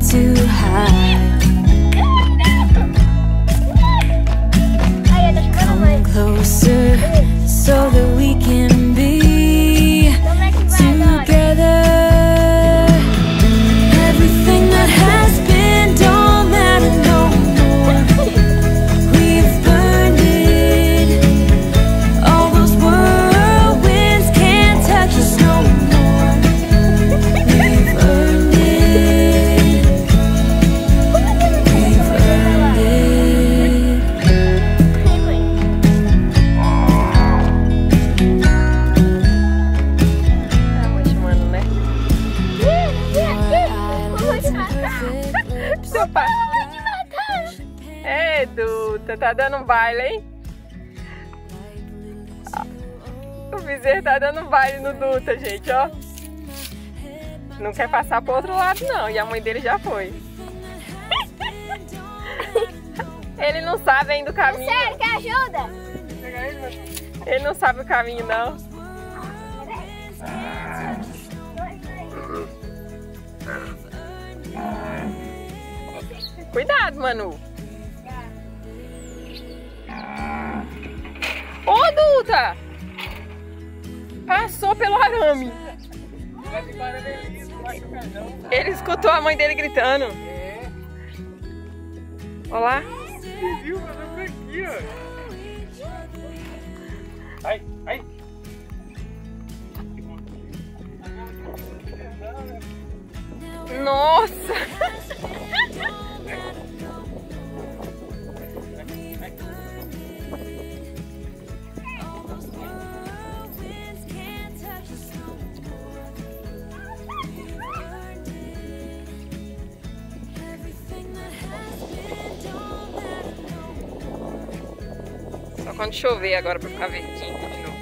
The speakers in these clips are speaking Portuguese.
to hide. Come closer so that we can be together. Everything that has been don't matter no more. We've burned it. All those whirlwinds can't touch us no more. We've earned it. We've earned it. Seu pai. Ei, Duta, tá dando um baile, hein? O bezerro tá dando um baile no Duta, gente, ó. Não quer passar pro outro lado, não. E a mãe dele já foi. Ele não sabe ainda o caminho. Sério, quer ajuda? Ele não sabe o caminho, não. Cuidado, Manu. Ô, Duta! Passou pelo arame. Ele escutou a mãe dele gritando. Olha lá. Você viu? Mandou aqui, ó. Ai, ai. Nossa! Só quando chover agora pra ficar verdinho de novo.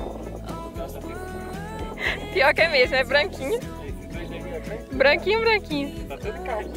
Pior que é mesmo, é branquinho. Branquinho, branquinho. Tá tudo calmo.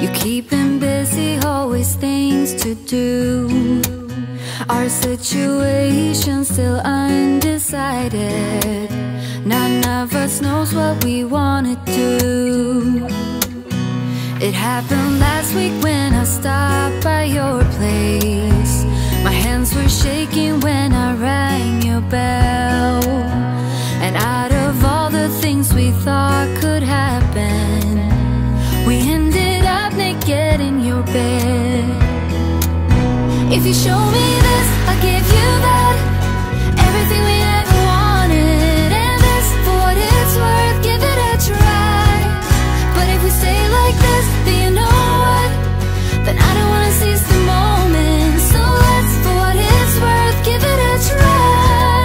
You keep him busy, always things to do. Our situation still undecided. None of us knows what we wanna do. It happened last week when I stopped by your place. My hands were shaking when I rang your bell. And out of all the things we thought could happen, we ended up naked in your bed. If you show me this, I'll give you that. Everything we ever wanted, and this, for what it's worth, give it a try. But if we stay like this, then you know what? Then I don't wanna seize the moment. So let's, for what it's worth, give it a try.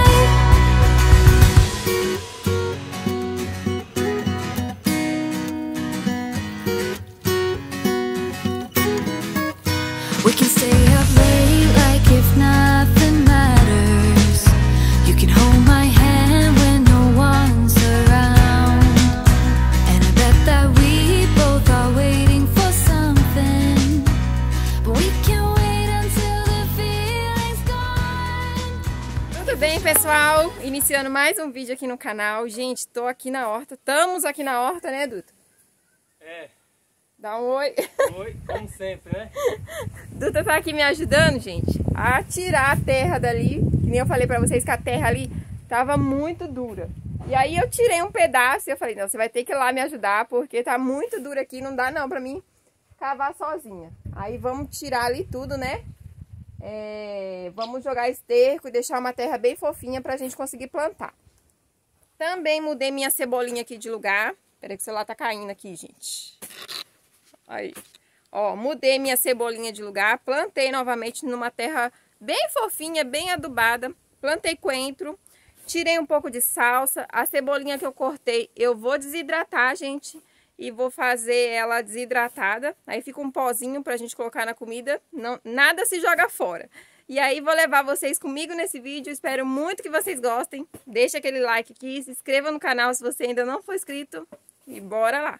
We can stay up late like if nothing matters. You can hold my hand when no one's around. And I bet that we both are waiting for something, but we can't wait until the feeling's gone. Tudo bem, pessoal? Iniciando mais um vídeo aqui no canal. Gente, tô aqui na horta. Estamos aqui na horta, né, Duta? É. Dá um oi. Oi, como sempre, né? Duta tá aqui me ajudando, gente, a tirar a terra dali. Que nem eu falei pra vocês que a terra ali tava muito dura. E aí eu tirei um pedaço e eu falei, não, você vai ter que ir lá me ajudar, porque tá muito dura aqui, não dá não pra mim cavar sozinha. Aí vamos tirar ali tudo, né? Vamos jogar esterco e deixar uma terra bem fofinha pra gente conseguir plantar. Também mudei minha cebolinha aqui de lugar. Peraí que o celular tá caindo aqui, gente. Aí, ó, mudei minha cebolinha de lugar, plantei novamente numa terra bem fofinha, bem adubada, plantei coentro, tirei um pouco de salsa, a cebolinha que eu cortei eu vou desidratar, gente, e vou fazer ela desidratada, aí fica um pozinho pra gente colocar na comida, não, nada se joga fora. E aí vou levar vocês comigo nesse vídeo, espero muito que vocês gostem, deixa aquele like aqui, se inscreva no canal se você ainda não for inscrito e bora lá!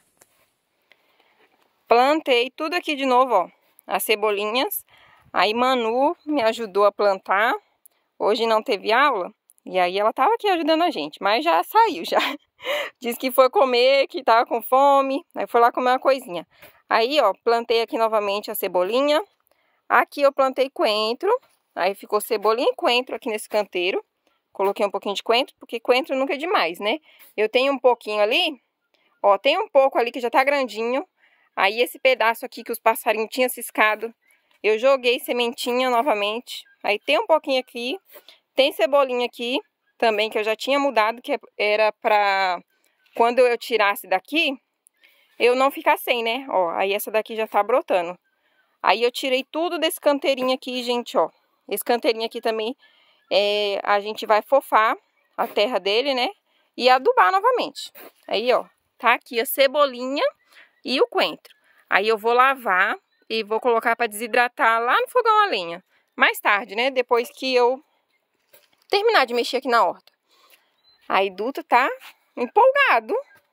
Plantei tudo aqui de novo, ó, as cebolinhas. Aí Manu me ajudou a plantar. Hoje não teve aula. E aí ela tava aqui ajudando a gente. Mas já saiu, já. Disse que foi comer, que tava com fome. Aí foi lá comer uma coisinha. Aí, ó, plantei aqui novamente a cebolinha. Aqui eu plantei coentro. Aí ficou cebolinha e coentro aqui nesse canteiro. Coloquei um pouquinho de coentro, porque coentro nunca é demais, né? Eu tenho um pouquinho ali. Ó, tem um pouco ali que já tá grandinho. Aí esse pedaço aqui que os passarinhos tinham ciscado, eu joguei sementinha novamente. Aí tem um pouquinho aqui, tem cebolinha aqui também que eu já tinha mudado, que era pra quando eu tirasse daqui, eu não ficar sem, né? Ó, aí essa daqui já tá brotando. Aí eu tirei tudo desse canteirinho aqui, gente, ó. Esse canteirinho aqui também, a gente vai fofar a terra dele, né? E adubar novamente. Aí, ó, tá aqui a cebolinha e o coentro. Aí eu vou lavar e vou colocar para desidratar lá no fogão a lenha. Mais tarde, né? Depois que eu terminar de mexer aqui na horta. Aí Duta tá empolgado.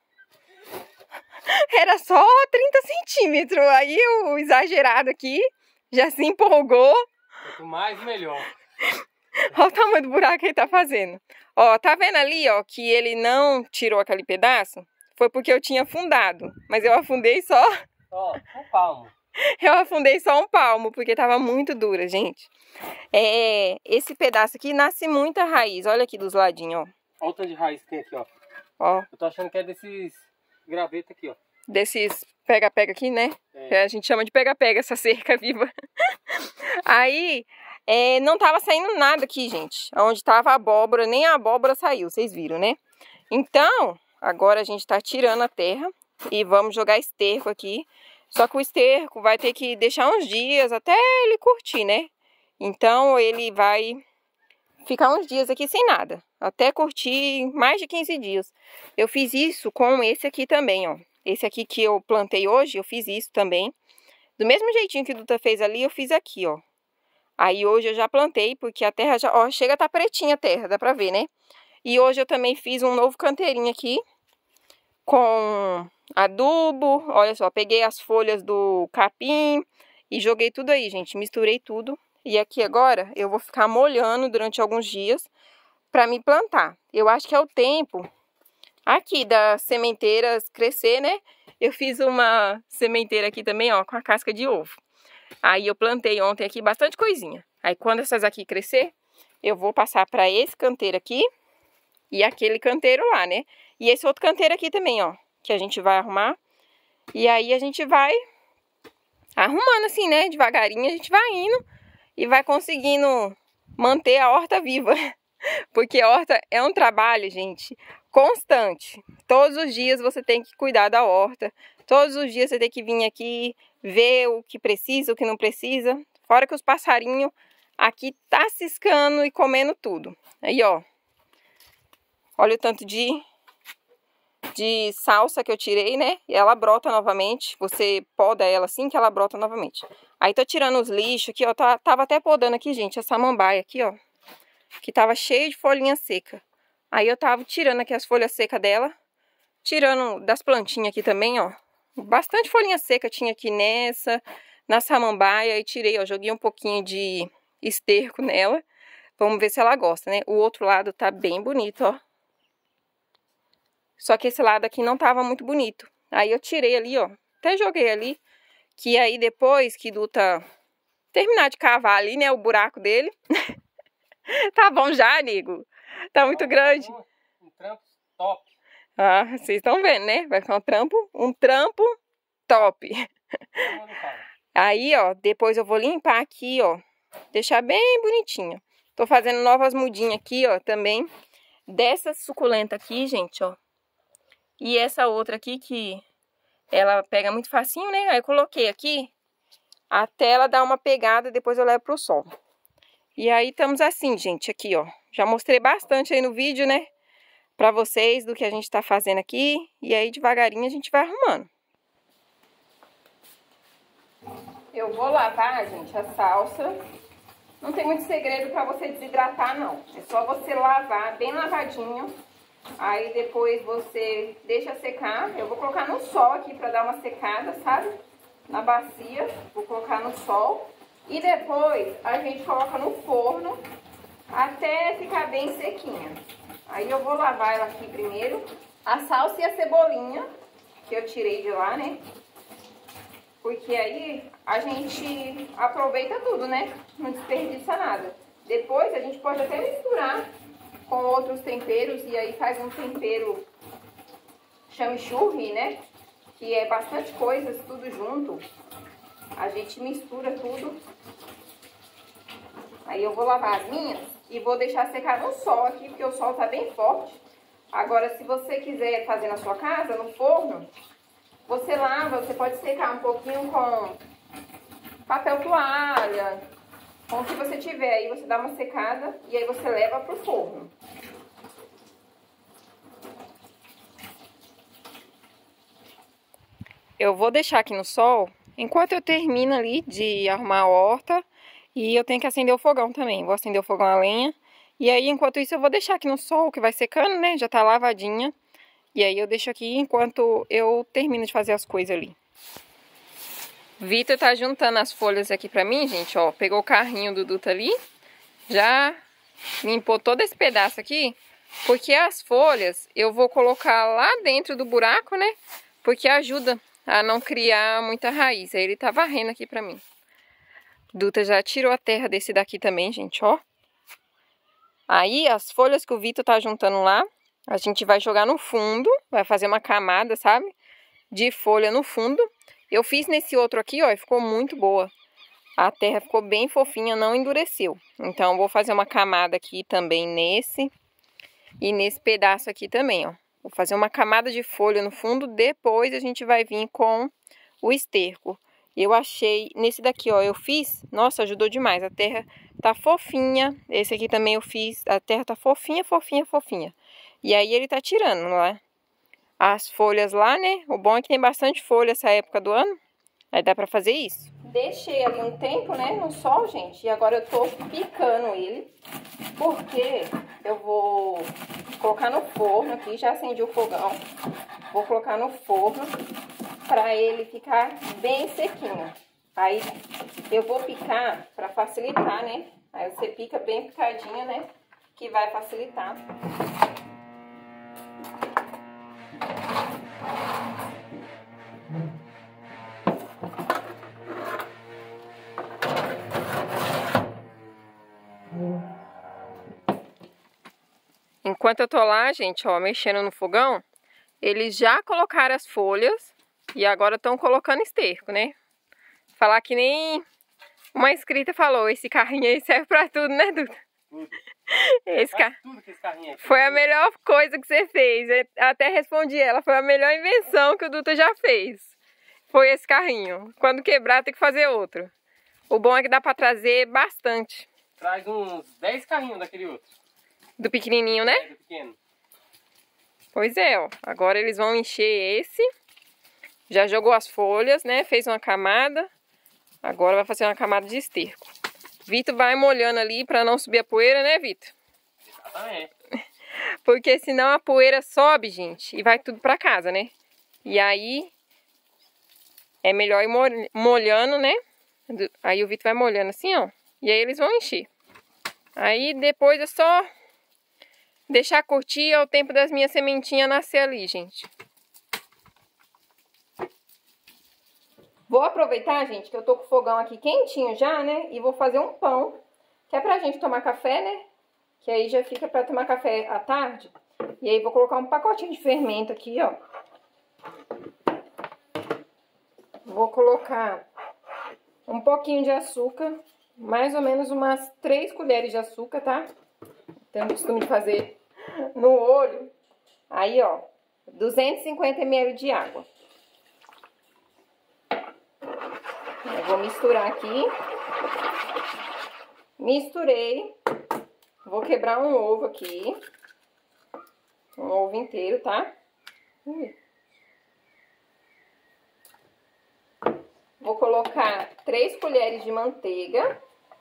Era só 30 centímetros. Aí o exagerado aqui já se empolgou. Quanto mais, melhor. Olha o tamanho do buraco que ele tá fazendo. Ó, tá vendo ali, ó, que ele não tirou aquele pedaço? Foi porque eu tinha afundado, mas eu afundei só... Ó, um palmo. Eu afundei só um palmo, porque tava muito dura, gente. Esse pedaço aqui nasce muita raiz, olha aqui dos ladinhos, ó. Olha o tanto de raiz que tem aqui, ó. Ó. Eu tô achando que é desses gravetos aqui, ó. Desses pega-pega aqui, né? Que a gente chama de pega-pega, essa cerca viva. Aí, não tava saindo nada aqui, gente. Onde tava a abóbora, nem a abóbora saiu, vocês viram, né? Então... Agora a gente tá tirando a terra e vamos jogar esterco aqui. Só que o esterco vai ter que deixar uns dias até ele curtir, né? Então ele vai ficar uns dias aqui sem nada. Até curtir mais de 15 dias. Eu fiz isso com esse aqui também, ó. Esse aqui que eu plantei hoje, eu fiz isso também. Do mesmo jeitinho que o Duta fez ali, eu fiz aqui, ó. Aí hoje eu já plantei, porque a terra já... Ó, chega a tá pretinha a terra, dá pra ver, né? E hoje eu também fiz um novo canteirinho aqui. Com adubo, olha só, peguei as folhas do capim e joguei tudo aí, gente, misturei tudo. E aqui agora eu vou ficar molhando durante alguns dias para me plantar. Eu acho que é o tempo aqui das sementeiras crescer, né? Eu fiz uma sementeira aqui também, ó, com a casca de ovo. Aí eu plantei ontem aqui bastante coisinha. Aí quando essas aqui crescer, eu vou passar para esse canteiro aqui e aquele canteiro lá, né? E esse outro canteiro aqui também, ó, que a gente vai arrumar. E aí a gente vai arrumando assim, né? Devagarinho a gente vai indo e vai conseguindo manter a horta viva. Porque a horta é um trabalho, gente, constante. Todos os dias você tem que cuidar da horta. Todos os dias você tem que vir aqui ver o que precisa, o que não precisa. Fora que os passarinhos aqui tá ciscando e comendo tudo. Aí, ó. Olha o tanto de salsa que eu tirei, né? E ela brota novamente. Você poda ela assim que ela brota novamente. Aí tô tirando os lixos aqui, ó. Tava até podando aqui, gente, a samambaia aqui, ó. Que tava cheio de folhinha seca. Aí eu tava tirando aqui as folhas secas dela. Tirando das plantinhas aqui também, ó. Bastante folhinha seca tinha aqui na samambaia. E tirei, ó. Joguei um pouquinho de esterco nela. Vamos ver se ela gosta, né? O outro lado tá bem bonito, ó. Só que esse lado aqui não tava muito bonito. Aí eu tirei ali, ó. Até joguei ali. Que aí depois que Duta terminar de cavar ali, né? O buraco dele. Tá bom já, amigo? Tá muito grande. Um trampo top. Ah, vocês estão vendo, né? Vai ficar um trampo top. Aí, ó, depois eu vou limpar aqui, ó. Deixar bem bonitinho. Tô fazendo novas mudinhas aqui, ó, também. Dessa suculenta aqui, gente, ó. E essa outra aqui que ela pega muito facinho, né? Aí eu coloquei aqui até ela dar uma pegada, depois eu levo pro sol. E aí estamos assim, gente, aqui, ó. Já mostrei bastante aí no vídeo, né? Pra vocês do que a gente tá fazendo aqui. E aí devagarinho a gente vai arrumando. Eu vou lavar, gente, a salsa. Não tem muito segredo pra você desidratar, não. É só você lavar bem lavadinho. Aí depois você deixa secar. Eu vou colocar no sol aqui pra dar uma secada, sabe? Na bacia. Vou colocar no sol. E depois a gente coloca no forno até ficar bem sequinha. Aí eu vou lavar ela aqui primeiro. A salsa e a cebolinha que eu tirei de lá, né? Porque aí a gente aproveita tudo, né? Não desperdiça nada. Depois a gente pode até misturar com outros temperos e aí faz um tempero chimichurri, né? Que é bastante coisas, tudo junto. A gente mistura tudo. Aí eu vou lavar as minhas e vou deixar secar no sol aqui, porque o sol tá bem forte. Agora, se você quiser fazer na sua casa, no forno, você lava, você pode secar um pouquinho com papel toalha, com o que você tiver. Aí você dá uma secada e aí você leva pro forno. Eu vou deixar aqui no sol enquanto eu termino ali de arrumar a horta. E eu tenho que acender o fogão também. Vou acender o fogão a lenha. E aí, enquanto isso, eu vou deixar aqui no sol, que vai secando, né? Já tá lavadinha. E aí eu deixo aqui enquanto eu termino de fazer as coisas ali. Vitor tá juntando as folhas aqui pra mim, gente, ó. Pegou o carrinho do Duta ali. Já limpou todo esse pedaço aqui. Porque as folhas eu vou colocar lá dentro do buraco, né? Porque ajuda a não criar muita raiz. Aí ele tá varrendo aqui pra mim. Duta já tirou a terra desse daqui também, gente, ó. Aí, as folhas que o Vitor tá juntando lá, a gente vai jogar no fundo, vai fazer uma camada, sabe? De folha no fundo. Eu fiz nesse outro aqui, ó, e ficou muito boa. A terra ficou bem fofinha, não endureceu. Então, eu vou fazer uma camada aqui também nesse. E nesse pedaço aqui também, ó. Vou fazer uma camada de folha no fundo, depois a gente vai vir com o esterco. Eu achei, nesse daqui, ó, eu fiz, nossa, ajudou demais, a terra tá fofinha, esse aqui também eu fiz, a terra tá fofinha, fofinha, fofinha. E aí ele tá tirando lá as folhas lá, né, o bom é que tem bastante folha essa época do ano, aí dá pra fazer isso. Deixei ali um tempo, né, no sol, gente, e agora eu tô picando ele, porque eu vou colocar no forno aqui, já acendi o fogão. vou colocar no forno para ele ficar bem sequinho. Aí eu vou picar para facilitar, né? Aí você pica bem picadinho, né? Que vai facilitar. Enquanto eu tô lá, gente, ó, mexendo no fogão, eles já colocaram as folhas e agora estão colocando esterco, né? Falar que nem uma inscrita falou, esse carrinho aí serve pra tudo, né, Duda? Tudo. Tudo que esse carrinho aí. Foi a melhor coisa que você fez. Eu até respondi ela, foi a melhor invenção que o Duda já fez. Foi esse carrinho. Quando quebrar, tem que fazer outro. O bom é que dá pra trazer bastante. Traz uns 10 carrinhos daquele outro. Do pequenininho, né? Do pequeno. Pois é, ó. Agora eles vão encher esse. Já jogou as folhas, né? Fez uma camada. Agora vai fazer uma camada de esterco. Vitor vai molhando ali pra não subir a poeira, né, Vitor? Exatamente. Porque senão a poeira sobe, gente, e vai tudo pra casa, né? E aí é melhor ir molhando, né? Aí o Vitor vai molhando assim, ó. E aí eles vão encher. Aí depois é só deixar curtir ao tempo das minhas sementinhas nascer ali, gente. Vou aproveitar, gente, que eu tô com o fogão aqui quentinho já, né? E vou fazer um pão, que é pra gente tomar café, né? Que aí já fica pra tomar café à tarde. E aí vou colocar um pacotinho de fermento aqui, ó. Vou colocar um pouquinho de açúcar, mais ou menos umas 3 colheres de açúcar, tá? Tenho o costume de fazer no olho. Aí, ó, 250 ml de água. Eu vou misturar aqui. Misturei. Vou quebrar um ovo aqui. Um ovo inteiro, tá? Vou colocar 3 colheres de manteiga.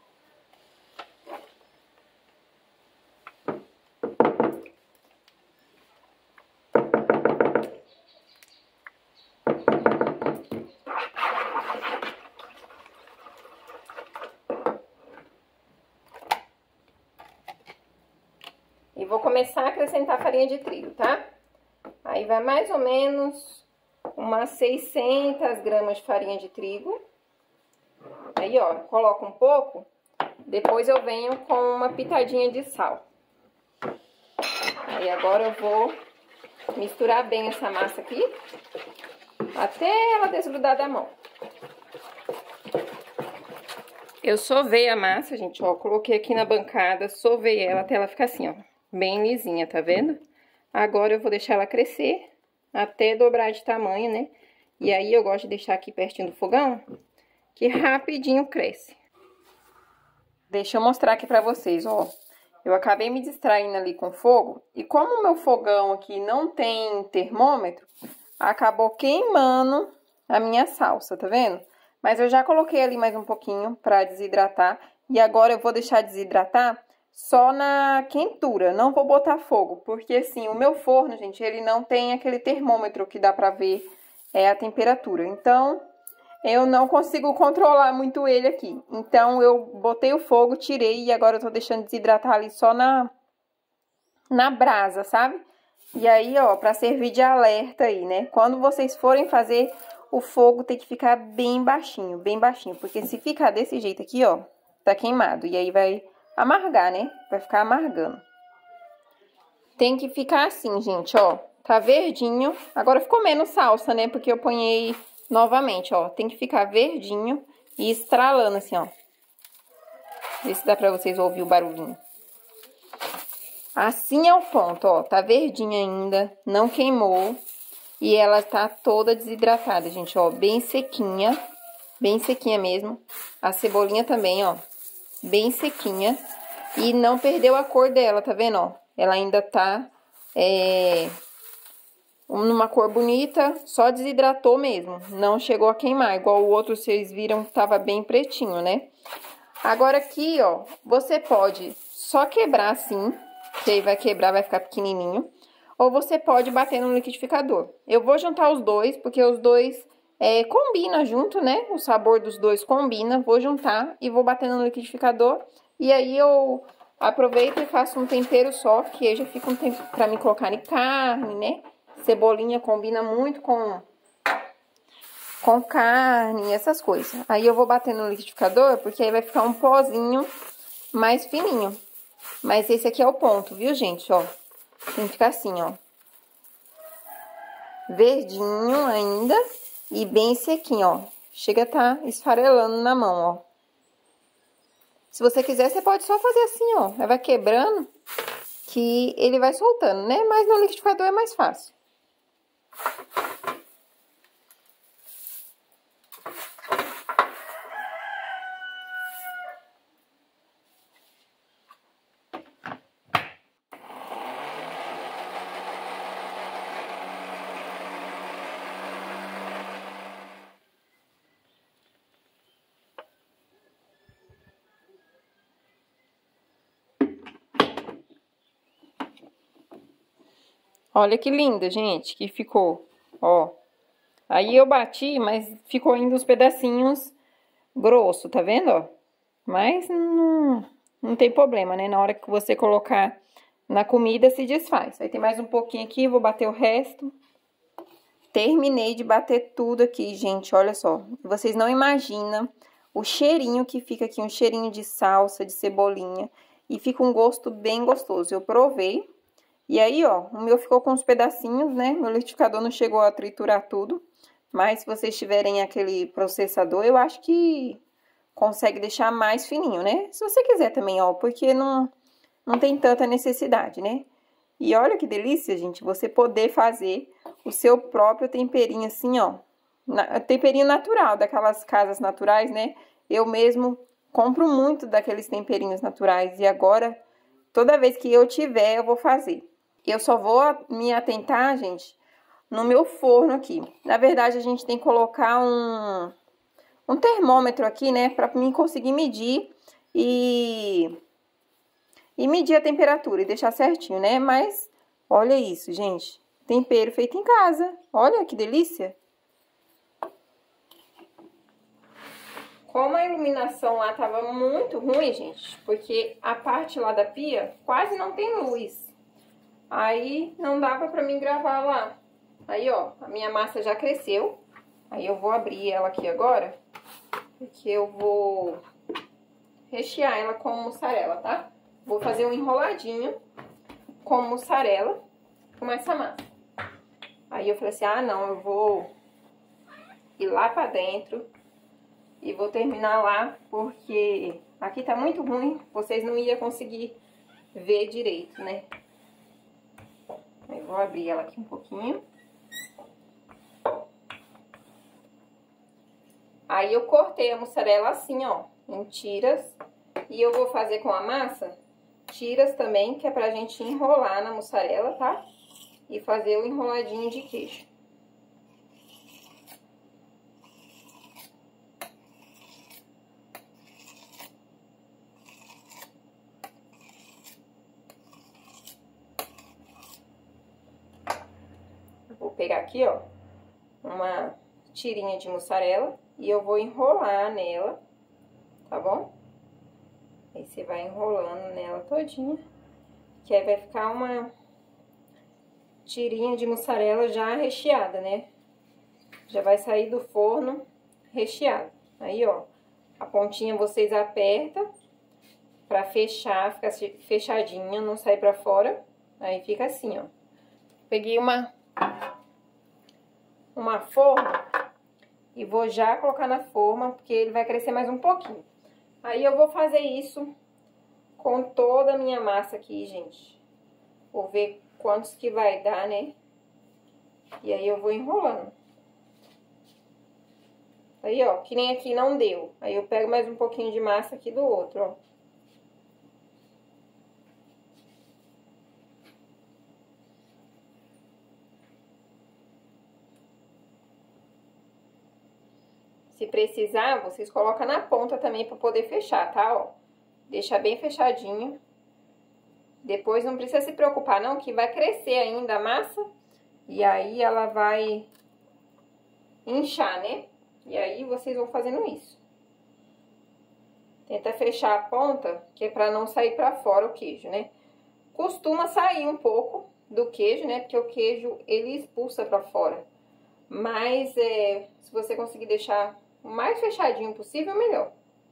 E vou começar a acrescentar farinha de trigo, tá? Aí vai mais ou menos umas 600 gramas de farinha de trigo. Aí, ó, coloco um pouco. Depois eu venho com uma pitadinha de sal. Aí agora eu vou misturar bem essa massa aqui. Até ela desgrudar da mão. Eu sovei a massa, gente, ó. Coloquei aqui na bancada, sovei ela até ela ficar assim, ó. Bem lisinha, tá vendo? Agora eu vou deixar ela crescer até dobrar de tamanho, né? E aí eu gosto de deixar aqui pertinho do fogão, que rapidinho cresce. Deixa eu mostrar aqui pra vocês, ó. Eu acabei me distraindo ali com fogo. E como o meu fogão aqui não tem termômetro, acabou queimando a minha salsa, tá vendo? Mas eu já coloquei ali mais um pouquinho pra desidratar. E agora eu vou deixar desidratar só na quentura, não vou botar fogo, porque assim, o meu forno, gente, ele não tem aquele termômetro que dá pra ver a temperatura. Então, eu não consigo controlar muito ele aqui. Então, eu botei o fogo, tirei e agora eu tô deixando desidratar ali só na brasa, sabe? E aí, ó, pra servir de alerta aí, né? Quando vocês forem fazer, o fogo tem que ficar bem baixinho, porque se ficar desse jeito aqui, ó, tá queimado. E aí vai amargar, né? Vai ficar amargando. Tem que ficar assim, gente, ó. Tá verdinho. Agora ficou menos salsa, né? Porque eu ponhei novamente, ó. Tem que ficar verdinho e estralando assim, ó. Vê se dá pra vocês ouvir o barulhinho. Assim é o ponto, ó. Tá verdinha ainda, não queimou. E ela tá toda desidratada, gente, ó. Bem sequinha mesmo. A cebolinha também, ó. Bem sequinha. E não perdeu a cor dela, tá vendo, ó? Ela ainda tá numa cor bonita, só desidratou mesmo. Não chegou a queimar, igual o outro vocês viram que tava bem pretinho, né? Agora aqui, ó, você pode só quebrar assim, que aí vai quebrar, vai ficar pequenininho. ou você pode bater no liquidificador. Eu vou juntar os dois, porque os dois combinam junto, né? O sabor dos dois combina. Vou juntar e vou bater no liquidificador. E aí eu aproveito e faço um tempero só, que aí já fica um tempo pra mim colocar em carne, né? Cebolinha combina muito com carne, essas coisas. Aí eu vou bater no liquidificador, porque aí vai ficar um pozinho mais fininho. Mas esse aqui é o ponto, viu, gente? Ó, tem que ficar assim, ó. Verdinho ainda e bem sequinho, ó. Chega a tá esfarelando na mão, ó. Se você quiser, você pode só fazer assim, ó. Aí vai quebrando, que ele vai soltando, né? Mas no liquidificador é mais fácil. Olha que linda, gente, que ficou, ó. Aí eu bati, mas ficou ainda uns pedacinhos grosso, tá vendo, ó? Mas não tem problema, né? Na hora que você colocar na comida, se desfaz. Aí tem mais um pouquinho aqui, vou bater o resto. Terminei de bater tudo aqui, gente, olha só. Vocês não imaginam o cheirinho que fica aqui, um cheirinho de salsa, de cebolinha. E fica um gosto bem gostoso. Eu provei. E aí, ó, o meu ficou com uns pedacinhos, né? Meu liquidificador não chegou a triturar tudo. Mas se vocês tiverem aquele processador, eu acho que consegue deixar mais fininho, né? Se você quiser também, ó, porque não tem tanta necessidade, né? E olha que delícia, gente, você poder fazer o seu próprio temperinho assim, ó. Temperinho natural, daquelas casas naturais, né? Eu mesmo compro muito daqueles temperinhos naturais. E agora, toda vez que eu tiver, eu vou fazer. Eu só vou me atentar, gente, no meu forno aqui. Na verdade, a gente tem que colocar um termômetro aqui, né? Pra mim conseguir medir e medir a temperatura e deixar certinho, né? Mas, olha isso, gente. Tempero feito em casa. Olha que delícia. Como a iluminação lá tava muito ruim, gente, porque a parte lá da pia quase não tem luz. Aí não dava pra mim gravar lá. Aí, ó, a minha massa já cresceu. Aí eu vou abrir ela aqui agora, porque eu vou rechear ela com mussarela, tá? Vou fazer um enroladinho com mussarela com essa massa. Aí eu falei assim, ah, não, eu vou ir lá pra dentro e vou terminar lá, porque aqui tá muito ruim, vocês não iam conseguir ver direito, né? Aí vou abrir ela aqui um pouquinho. Aí eu cortei a mussarela assim, ó, em tiras. E eu vou fazer com a massa tiras também, que é pra gente enrolar na mussarela, tá? E fazer o enroladinho de queijo. Vou pegar aqui, ó, uma tirinha de mussarela e eu vou enrolar nela, tá bom? Aí você vai enrolando nela todinha, que aí vai ficar uma tirinha de mussarela já recheada, né? Já vai sair do forno recheado. Aí, ó, a pontinha vocês apertam pra fechar, ficar fechadinha, não sair pra fora. Aí fica assim, ó. Peguei uma forma e vou já colocar na forma, porque ele vai crescer mais um pouquinho. Aí eu vou fazer isso com toda a minha massa aqui, gente. Vou ver quantos que vai dar, né? E aí eu vou enrolando. Aí, ó, que nem aqui não deu. Aí eu pego mais um pouquinho de massa aqui do outro, ó. Se precisar, vocês colocam na ponta também pra poder fechar, tá? Ó, deixa bem fechadinho. Depois não precisa se preocupar não, que vai crescer ainda a massa. E aí ela vai inchar, né? E aí vocês vão fazendo isso. Tenta fechar a ponta, que é pra não sair pra fora o queijo, né? Costuma sair um pouco do queijo, né? Porque o queijo, ele expulsa pra fora. Mas, se você conseguir deixar o mais fechadinho possível, melhor.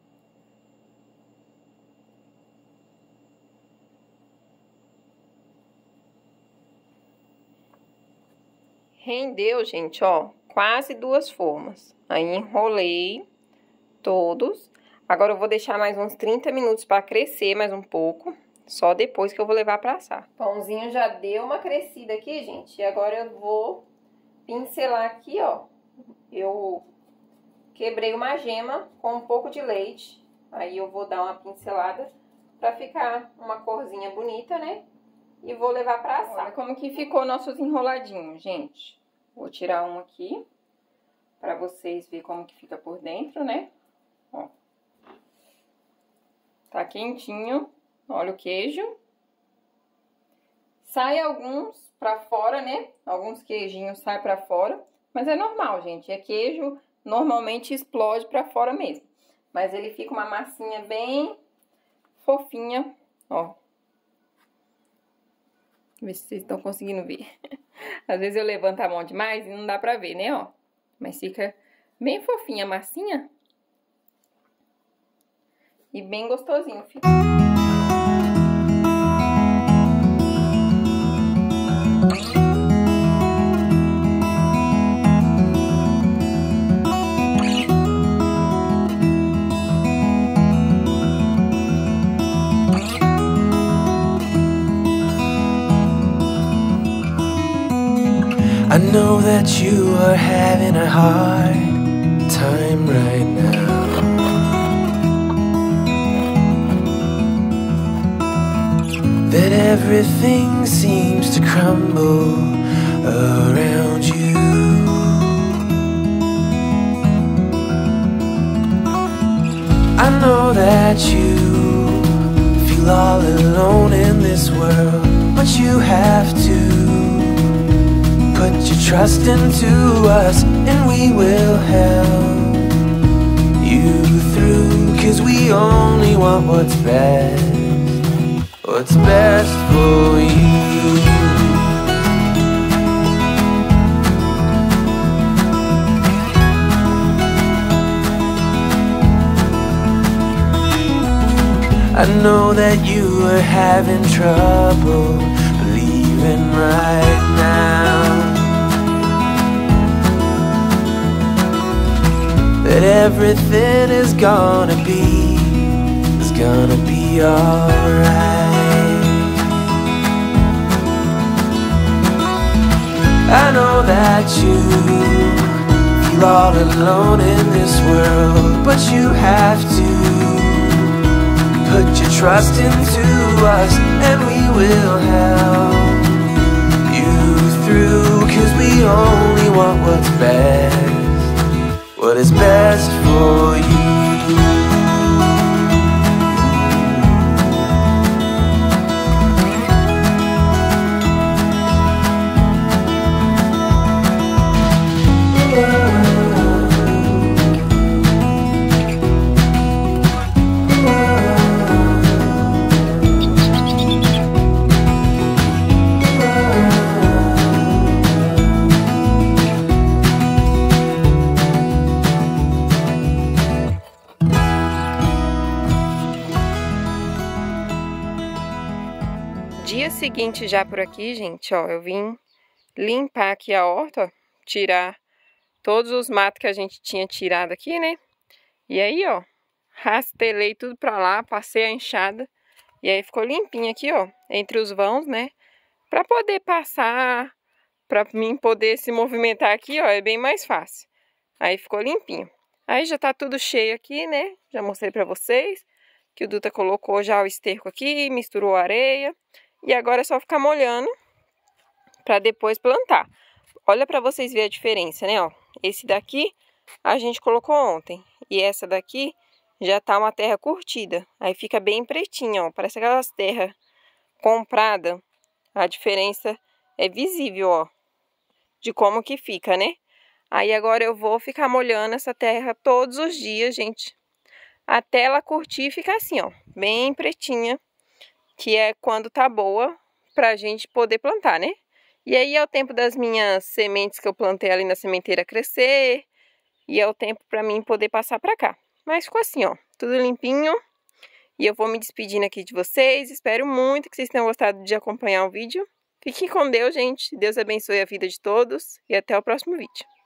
Rendeu, gente, ó, quase 2 formas. Aí enrolei todos. Agora eu vou deixar mais uns 30 minutos para crescer mais um pouco. Só depois que eu vou levar para assar. O pãozinho já deu uma crescida aqui, gente. E agora eu vou pincelar aqui, ó. Eu quebrei uma gema com um pouco de leite. Aí eu vou dar uma pincelada para ficar uma corzinha bonita, né? E vou levar para assar. Olha como que ficou nossos enroladinhos, gente. Vou tirar um aqui para vocês verem como que fica por dentro, né? Ó. Tá quentinho. Olha o queijo. Sai alguns pra fora, né? Alguns queijinhos saem pra fora. Mas é normal, gente. É queijo, normalmente explode pra fora mesmo. Mas ele fica uma massinha bem fofinha, ó. Ver se vocês estão conseguindo ver. Às vezes eu levanto a mão demais e não dá pra ver, né, ó. Mas fica bem fofinha a massinha. E bem gostosinho, fica. I know that you are having a hard time right now. That everything seems to crumble around you. I know that you feel all alone in this world, but you have to put your trust into us, and we will help you through. 'Cause we only want what's best for you. I know that you are having trouble believing right now that everything is gonna be alright. I know that you feel all alone in this world, but you have to put your trust into us, and we will help you through. 'Cause we only want what's best, what is best for you. Dia seguinte já por aqui, gente, ó, eu vim limpar aqui a horta, ó, tirar todos os matos que a gente tinha tirado aqui, né? E aí, ó, rastelei tudo pra lá, passei a enxada, e aí ficou limpinho aqui, ó, entre os vãos, né? Pra poder passar, pra mim poder se movimentar aqui, ó, é bem mais fácil. Aí ficou limpinho. Aí já tá tudo cheio aqui, né? Já mostrei pra vocês que o Dutra colocou já o esterco aqui, misturou areia. E agora é só ficar molhando para depois plantar. Olha para vocês verem a diferença, né? Ó, esse daqui a gente colocou ontem. E essa daqui já tá uma terra curtida. Aí fica bem pretinha, ó. Parece aquelas terras comprada, a diferença é visível, ó, de como que fica, né? Aí agora eu vou ficar molhando essa terra todos os dias, gente, até ela curtir e ficar assim, ó, bem pretinha, que é quando tá boa pra gente poder plantar, né? E aí é o tempo das minhas sementes que eu plantei ali na sementeira crescer, e é o tempo pra mim poder passar pra cá. Mas ficou assim, ó, tudo limpinho. E eu vou me despedindo aqui de vocês. Espero muito que vocês tenham gostado de acompanhar o vídeo. Fiquem com Deus, gente. Deus abençoe a vida de todos. E até o próximo vídeo.